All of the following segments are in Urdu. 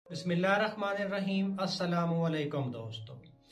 بسم اللہ الرحمن الرحیم۔ السلام علیکم دوستو۔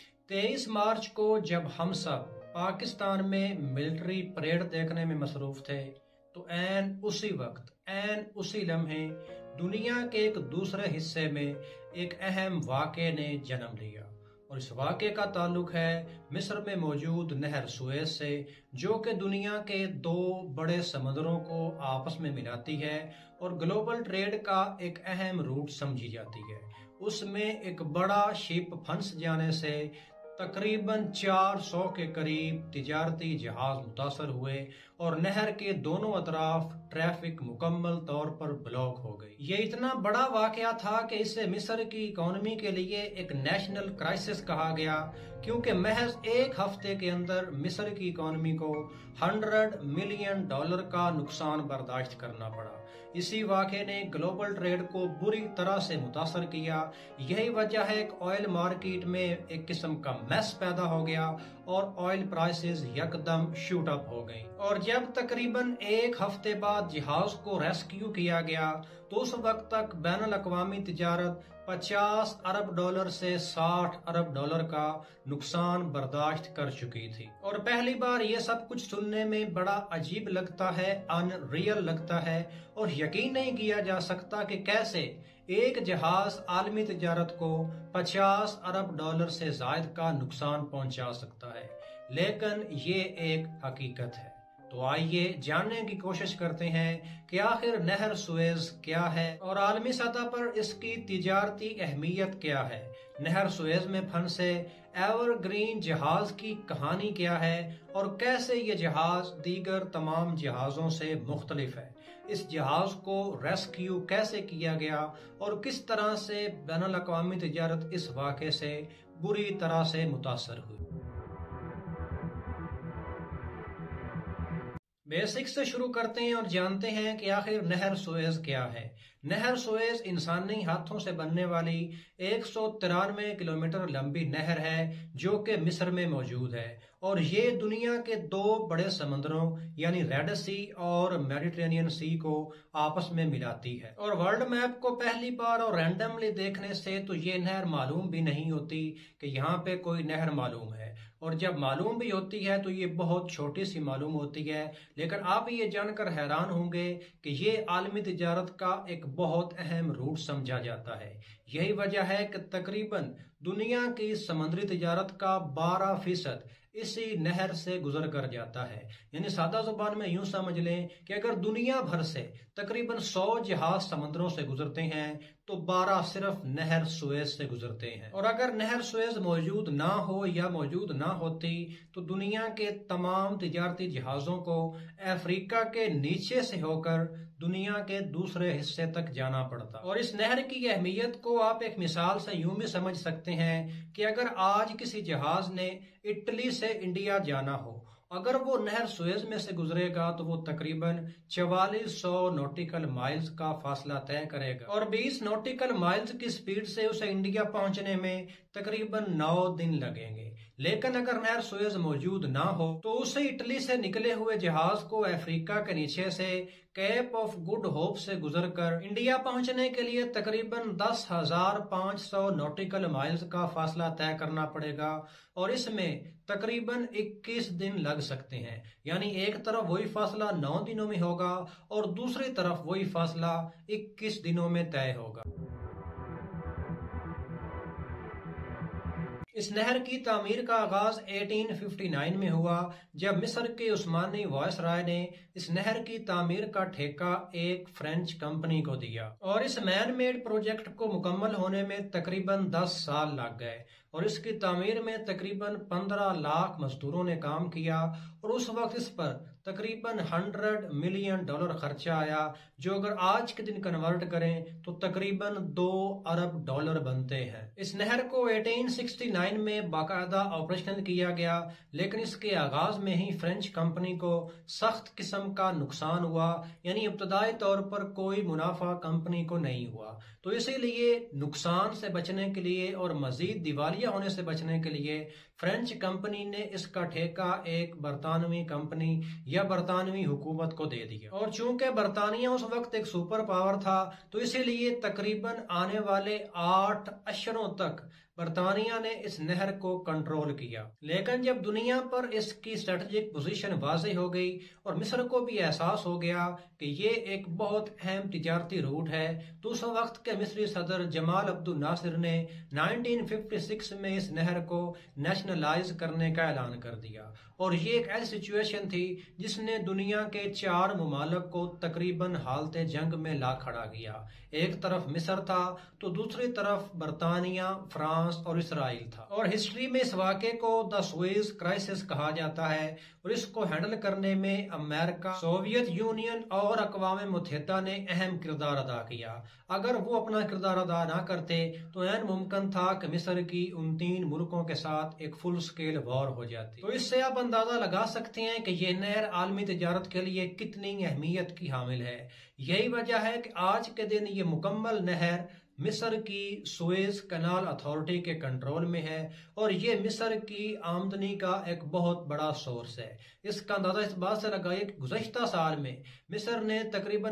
23 مارچ کو جب ہم سب پاکستان میں ملٹری پریڈ دیکھنے میں مصروف تھے تو اسی وقت اسی لمحے دنیا کے ایک دوسرے حصے میں ایک اہم واقعے نے جنم لیا، اور اس واقعے کا تعلق ہے مصر میں موجود نہر سویز سے، جو کہ دنیا کے دو بڑے سمندروں کو آپس میں ملاتی ہے اور گلوبل ٹریڈ کا ایک اہم روٹ سمجھی جاتی ہے۔ اس میں ایک بڑا شپ پھنس جانے سے تقریباً 400 کے قریب تجارتی جہاز متاثر ہوئے اور نہر کے دونوں اطراف ٹریفک مکمل طور پر بلاک ہو گئی۔ یہ اتنا بڑا واقعہ تھا کہ اسے مصر کی اکانومی کے لیے ایک نیشنل کرائسس کہا گیا، کیونکہ محض ایک ہفتے کے اندر مصر کی اکانومی کو $100 ملین کا نقصان برداشت کرنا پڑا۔ اسی واقعے نے گلوبل ٹریڈ کو بری طرح سے متاثر کیا۔ یہی وجہ ہے کہ آئل مارکیٹ میں ایک قسم کا میس پیدا ہو گیا اور آئل پرائسز یکدم شوٹ اپ ہو گئیں، اور جب تقریباً ایک ہفتے بعد جہاز کو ریسکیو کیا گیا تو اس وقت تک بین الاقوامی تجارت $50 ارب سے $60 ارب کا نقصان برداشت کر چکی تھی۔ اور پہلی بار یہ سب کچھ سننے میں بڑا عجیب لگتا ہے، ان ریئل لگتا ہے، اور یقین نہیں کیا جا سکتا کہ کیسے ایک جہاز عالمی تجارت کو $50 ارب سے زائد کا نقصان پہنچا سکتا ہے، لیکن یہ ایک حقیقت ہے۔ تو آئیے جاننے کی کوشش کرتے ہیں کہ آخر نہر سویز کیا ہے اور عالمی سطح پر اس کی تجارتی اہمیت کیا ہے۔ نہر سویز میں پھنسے ایور گرین جہاز کی کہانی کیا ہے اور کیسے یہ جہاز دیگر تمام جہازوں سے مختلف ہے۔ اس جہاز کو ریسکیو کیسے کیا گیا اور کس طرح سے بین الاقوامی تجارت اس واقعے سے بری طرح سے متاثر ہوئی۔ بیسک سے شروع کرتے ہیں اور جانتے ہیں کہ آخر نہر سویز کیا ہے۔ نہر سویز انسانی ہاتھوں سے بننے والی 193 کلومیٹر لمبی نہر ہے جو کہ مصر میں موجود ہے، اور یہ دنیا کے دو بڑے سمندروں یعنی ریڈ سی اور میڈیٹرینین سی کو آپس میں ملاتی ہے۔ اور ورلڈ میپ کو پہلی بار اور رینڈملی دیکھنے سے تو یہ نہر معلوم بھی نہیں ہوتی کہ یہاں پہ کوئی نہر معلوم ہے، اور جب معلوم بھی ہوتی ہے تو یہ بہت چھوٹی سی معلوم ہوتی ہے۔ لیکن آپ یہ جان کر حیران ہوں گے کہ یہ عالمی تجارت کا ایک بہت اہم روٹ سمجھا جاتا ہے۔ یہی وجہ ہے کہ تقریباً دنیا کی سمندری تجارت کا 12% اسی نہر سے گزر کر جاتا ہے۔ یعنی سادہ زبان میں یوں سمجھ لیں کہ اگر دنیا بھر سے تقریباً 100 جہاز سمندروں سے گزرتے ہیں تو 12 صرف نہر سویز سے گزرتے ہیں۔ اور اگر نہر سویز موجود نہ ہو یا موجود نہ ہوتی تو دنیا کے تمام تجارتی جہازوں کو افریقہ کے نیچے سے ہو کر دنیا کے دوسرے حصے تک جانا پڑتا۔ اور اس نہر کی اہمیت کو آپ ایک مثال سے یوں بھی سمجھ سکتے ہیں کہ اگر آج کسی جہاز نے اٹلی سے انڈیا جانا ہو، اگر وہ نہر سویز میں سے گزرے گا تو وہ تقریباً 4400 نوٹیکل مائلز کا فاصلہ طے کرے گا، اور 20 نوٹیکل مائلز کی سپیڈ سے اسے انڈیا پہنچنے میں تقریباً 9 دن لگیں گے۔ لیکن اگر نہر سویز موجود نہ ہو تو اسے اٹلی سے نکلے ہوئے جہاز کو افریقہ کے نیچے سے کیپ آف گڈ ہوپ سے گزر کر انڈیا پہنچنے کے لیے تقریباً 10,500 نوٹیکل مائلز کا فاصلہ طے کرنا پڑے گا، اور اس میں تقریباً 21 دن لگ سکتے ہیں۔ یعنی ایک طرف وہی فاصلہ 9 دنوں میں ہوگا اور دوسری طرف وہی فاصلہ 21 دنوں میں طے ہوگا۔ اس نہر کی تعمیر کا آغاز 1859 میں ہوا، جب مصر کے عثمانی وائس رائے نے اس نہر کی تعمیر کا ٹھیکہ ایک فرینچ کمپنی کو دیا، اور اس مین میڈ پروجیکٹ کو مکمل ہونے میں تقریباً 10 سال لگ گئے، اور اس کی تعمیر میں تقریباً 15 لاکھ مزدوروں نے کام کیا، اور اس وقت اس پر تقریباً $100 ملین خرچہ آیا، جو اگر آج کے دن کنورٹ کریں تو تقریباً $2 ارب بنتے ہیں۔ اس نہر کو 1869 میں باقاعدہ آپریشنل کیا گیا، لیکن اس کے آغاز میں ہی فرینچ کمپنی کو سخت قسم کا نقصان ہوا، یعنی ابتدائی طور پر کوئی منافع کمپنی کو نہیں ہوا۔ تو اسی لیے نقصان سے بچنے کے لیے اور مزید دیوالیہ ہونے سے بچنے کے لیے فرینچ کمپنی نے اس کا ٹھیکہ ایک برطانوی کمپنی یا برطانوی حکومت کو دے دیا، اور چونکہ برطانیہ اس وقت ایک سپر پاور تھا تو اسی لیے تقریباً آنے والے 8 اشروں تک برطانیہ نے اس نہر کو کنٹرول کیا۔ لیکن جب دنیا پر اس کی اسٹریٹجک پوزیشن واضح ہو گئی اور مصر کو بھی احساس ہو گیا کہ یہ ایک بہت اہم تجارتی روٹ ہے، تو اس وقت کے مصری صدر جمال عبد الناصر نے 1956 میں اس نہر کو نیشنلائز کرنے کا اعلان کر دیا، اور یہ ایک ایسی سچویشن تھی جس نے دنیا کے 4 ممالک کو تقریباً حالت جنگ میں لا کھڑا کیا۔ ایک طرف مصر تھا تو دوسری طرف برطانیہ، فرانس اور اسرائیل تھا، اور ہسٹری میں اس واقعے کو دا سوئز کرائسس کہا جاتا ہے، اور اس کو ہینڈل کرنے میں امریکہ، سوویت یونین اور اقوام متحدہ نے اہم کردار ادا کیا۔ اگر وہ اپنا کردار ادا نہ کرتے تو عین ممکن تھا کہ مصر کی ان 3 ملکوں کے ساتھ ایک فل سکیل وار ہو جاتی۔ تو اس سے آپ اندازہ لگا سکتے ہیں کہ یہ نہر عالمی تجارت کے لیے کتنی اہمیت کی حامل ہے۔ یہی وجہ ہے کہ آج کے دن یہ مکمل نہر مصر کی سوئز کینال اتھارٹی کے کنٹرول میں ہے، اور یہ مصر کی آمدنی کا ایک بہت بڑا سورس ہے۔ اس کا اندازہ اس بات سے لگائیے کہ گزشتہ سال میں مصر نے تقریباً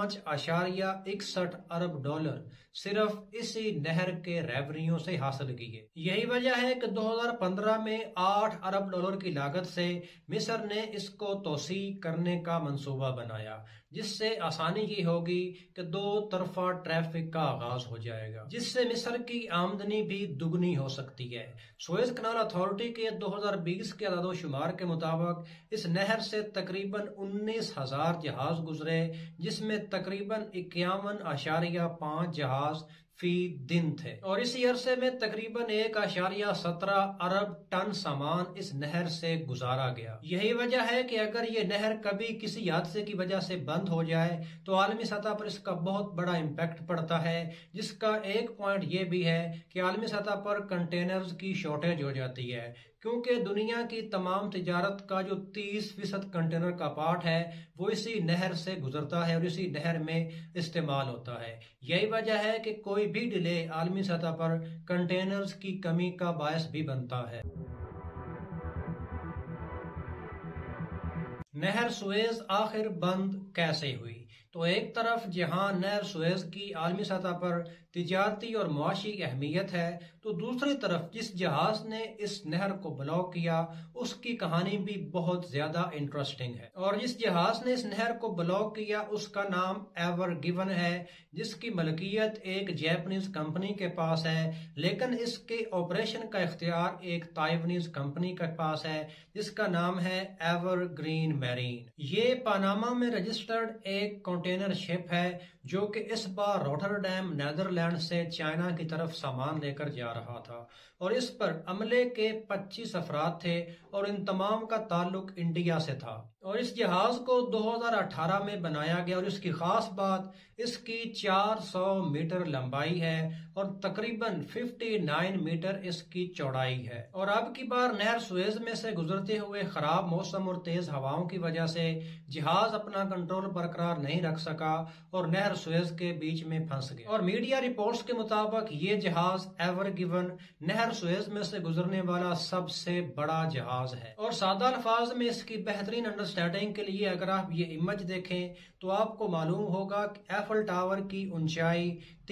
5.61 ارب ڈالر صرف اسی نہر کے ریونیو سے حاصل کیے۔ یہی وجہ ہے کہ 2015 میں 8 ارب ڈالر کی لاگت سے مصر نے اس کو توسیع کرنے کا منصوبہ بنایا، جس سے آسانی یہ ہوگی کہ 2 طرفہ ٹریفک کا آغاز ہو جائے گا، جس سے مصر کی آمدنی بھی دگنی ہو سکتی ہے۔ سوئز کینال اتھارٹی کے 2020 کے اعداد و شمار کے مطابق اس نہر سے تقریباً 19,000 جہاز گزرے، جس میں تقریباً 51.5 جہاز فی دن تھے، اور اسی عرصے میں تقریباً 1.17 ارب ٹن سامان اس نہر سے گزارا گیا۔ یہی وجہ ہے کہ اگر یہ نہر کبھی کسی حادثے کی وجہ سے بند ہو جائے تو عالمی سطح پر اس کا بہت بڑا امپیکٹ پڑتا ہے، جس کا ایک پوائنٹ یہ بھی ہے کہ عالمی سطح پر کنٹینرز کی شارٹیج ہو جاتی ہے، کیونکہ دنیا کی تمام تجارت کا جو 30% کنٹینر کا پارٹ ہے وہ اسی نہر سے گزرتا ہے اور اسی نہر میں استعمال ہوتا ہے۔ یہی وجہ ہے کہ کوئی بھی ڈیلے عالمی سطح پر کنٹینرز کی کمی کا باعث بھی بنتا ہے۔ نہر سوئز آخر بند کیسے ہوئی؟ تو ایک طرف جہاں نہر سوئز کی عالمی سطح پر تجارتی اور معاشی اہمیت ہے، تو دوسری طرف جس جہاز نے اس نہر کو بلاک کیا اس کی کہانی بھی بہت زیادہ انٹرسٹنگ ہے، اور جس جہاز نے اس نہر کو بلاک کیا اس کا نام ایور گیون ہے، جس کی ملکیت ایک جیپنیز کمپنی کے پاس ہے، لیکن اس کے آپریشن کا اختیار ایک تائیوانیز کمپنی کے پاس ہے جس کا نام ہے ایور گرین میرین۔ یہ پاناما میں رجسٹرڈ ایک کنٹینر شپ ہے جو کہ اس بار روٹرڈیم نیدرلینڈ سے چائنا کی طرف سامان لے کر جا رہا تھا، اور اس پر عملے کے 25 افراد تھے، اور ان تمام کا تعلق انڈیا سے تھا، اور اس جہاز کو 2018 میں بنایا گیا، اور اس کی خاص بات اس کی 400 میٹر لمبائی ہے اور تقریباً 59 میٹر اس کی چوڑائی ہے۔ اور اب کی بار نہر سوئز میں سے گزرتے ہوئے خراب موسم اور تیز ہواؤں کی وجہ سے جہاز اپنا کنٹرول برقرار نہیں رکھ سکا اور نہر سوئز کے بیچ میں پھنس گیا، اور میڈیا رپورٹس کے مطابق یہ جہاز ایور گیون نہر سوئز میں سے گزرنے والا سب سے بڑا جہاز ہے۔ اور سادہ الفاظ میں اس کی بہترین انڈرسٹینڈنگ کے لیے اگر آپ یہ امیج دیکھیں تو آپ کو معلوم ہوگا کہ ایفل ٹاور کی اونچائی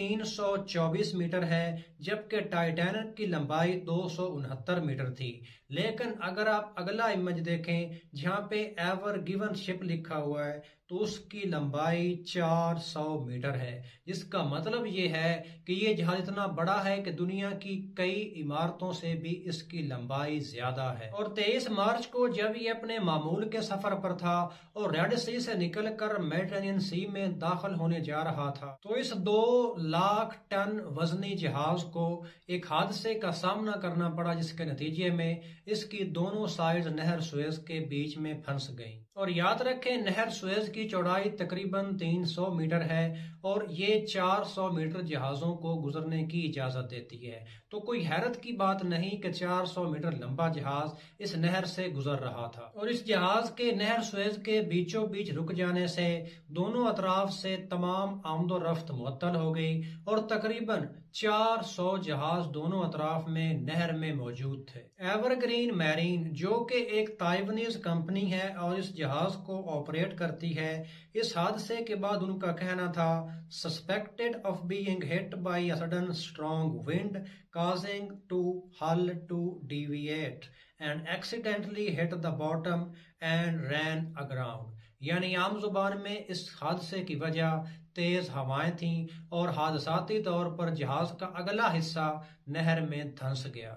324 میٹر ہے، جبکہ ٹائٹینک کی لمبائی 269 میٹر تھی۔ لیکن اگر آپ اگلا امیج دیکھیں جہاں پہ ایور گیون شپ لکھا ہوا ہے تو اس کی لمبائی 400 میٹر ہے، جس کا مطلب یہ ہے کہ یہ جہاز اتنا بڑا ہے کہ دنیا کی کئی عمارتوں سے بھی اس کی لمبائی زیادہ ہے۔ اور 23 مارچ کو جب یہ اپنے معمول کے سفر پر تھا اور ریڈ سی سے نکل کر میڈیٹرینین سی میں داخل ہونے جا رہا تھا تو اس 2 لاکھ ٹن وزنی جہاز کو ایک حادثے کا سامنا کرنا پڑا، جس کے نتیجے میں اس کی دونوں سائڈ نہر سوئز کے بیچ میں پھنس گئیں۔ اور یاد رکھیں نہر سوئز کی چوڑائی تقریباً 300 میٹر ہے اور یہ 400 میٹر جہازوں کو گزرنے کی اجازت دیتی ہے۔ تو کوئی حیرت کی بات نہیں کہ 400 میٹر لمبا جہاز اس نہر سے گزر رہا تھا، اور اس جہاز کے نہر سوئز کے بیچوں بیچ رک جانے سے دونوں اطراف سے تمام آمد و رفت معطل ہو گئی، اور تقریباً 400 جہاز دونوں اطراف میں نہر میں موجود تھے۔ ایور گرین میرین جو کہ ایک تائیوانیز کمپنی ہے اور اس جہاز کو آپریٹ کرتی ہے، اس حادثے کے بعد ان کا کہنا تھا suspected of being hit by a sudden strong wind causing to hull to deviate and accidentally hit the bottom and ran aground۔ یعنی عام زبان میں اس حادثے کی وجہ تیز ہوائیں تھیں اور حادثاتی طور پر جہاز کا اگلا حصہ نہر میں دھنس گیا۔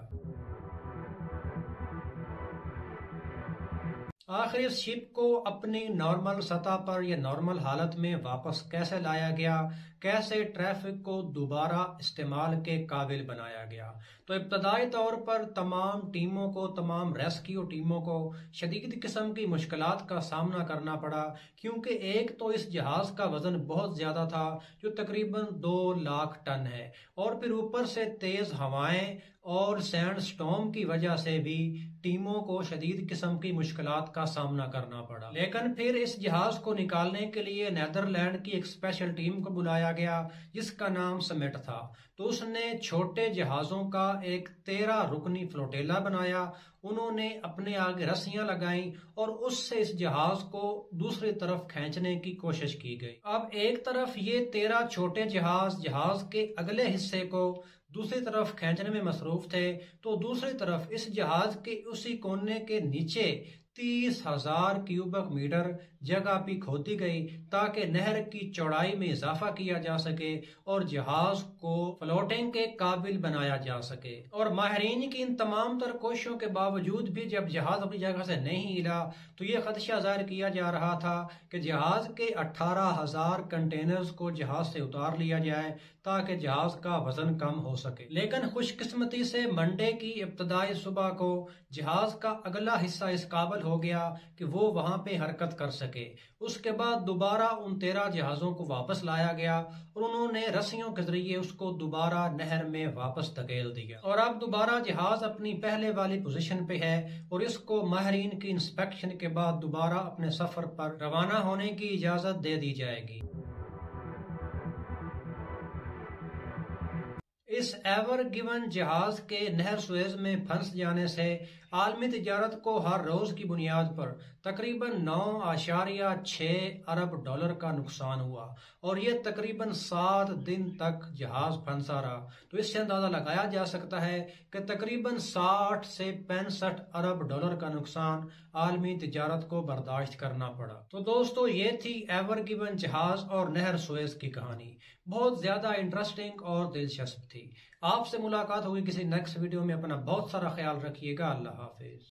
آخر اس شپ کو اپنی نارمل سطح پر یا نارمل حالت میں واپس کیسے لایا گیا، کیسے ٹریفک کو دوبارہ استعمال کے قابل بنایا گیا؟ تو ابتدائی طور پر تمام ٹیموں کو، تمام ریسکیو ٹیموں کو شدید قسم کی مشکلات کا سامنا کرنا پڑا، کیونکہ ایک تو اس جہاز کا وزن بہت زیادہ تھا جو تقریباً 2 لاکھ ٹن ہے، اور پھر اوپر سے تیز ہوائیں اور سینڈ سٹارم کی وجہ سے بھی ٹیموں کو شدید قسم کی مشکلات کا سامنا کرنا پڑا۔ لیکن پھر اس جہاز کو نکالنے کے لیے نیدرلینڈ کی ایک اسپیشل ٹیم کو بلایا گیا جس کا نام سمٹ تھا، تو اس نے چھوٹے جہازوں کا ایک 13 رکنی فلوٹیلا بنایا۔ انہوں نے اپنے آگے رسیاں لگائیں اور اس سے اس جہاز کو دوسری طرف کھینچنے کی کوشش کی گئی۔ اب ایک طرف یہ 13 چھوٹے جہاز کے اگلے حصے کو دوسری طرف کھینچنے میں مصروف تھے، تو دوسری طرف اس جہاز کے اسی کونے کے نیچے 30,000 کیوبک میٹر جگہ بھی کھودی گئی تاکہ نہر کی چوڑائی میں اضافہ کیا جا سکے اور جہاز کو فلوٹنگ کے قابل بنایا جا سکے۔ اور ماہرین کی ان تمام تر کوششوں کے باوجود بھی جب جہاز اپنی جگہ سے نہیں ہلا تو یہ خدشہ ظاہر کیا جا رہا تھا کہ جہاز کے 18,000 کنٹینرز کو جہاز سے اتار لیا جائے تاکہ جہاز کا وزن کم ہو سکے۔ لیکن خوش قسمتی سے منڈے کی ابتدائی صبح کو جہاز کا اگلا حصہ اس قابل ہو گیا کہ وہ وہاں پہ حرکت کر سکے۔ اس کے بعد دوبارہ ان 13 جہازوں کو واپس لایا گیا اور انہوں نے رسیوں کے ذریعے اس کو دوبارہ نہر میں واپس دھکیل دیا، اور اب دوبارہ جہاز اپنی پہلے والی پوزیشن پہ ہے اور اس کو ماہرین کی انسپیکشن کے بعد دوبارہ اپنے سفر پر روانہ ہونے کی اجازت دے دی جائے گی۔ اس ایور گیون جہاز کے نہر سوئز میں پھنس جانے سے عالمی تجارت کو ہر روز کی بنیاد پر تقریباً 9.6 ارب ڈالر کا نقصان ہوا، اور یہ تقریباً 7 دن تک جہاز پھنسا رہا۔ تو اس سے اندازہ لگایا جا سکتا ہے کہ تقریباً 60 سے 65 ارب ڈالر کا نقصان عالمی تجارت کو برداشت کرنا پڑا۔ تو دوستو یہ تھی ایور گیون جہاز اور نہر سوئز کی کہانی، بہت زیادہ انٹرسٹنگ اور دلچسپ تھی۔ آپ سے ملاقات ہوگی کسی نیکسٹ ویڈیو میں۔ اپنا بہت سارا خیال رکھیے گا۔ اللہ حافظ۔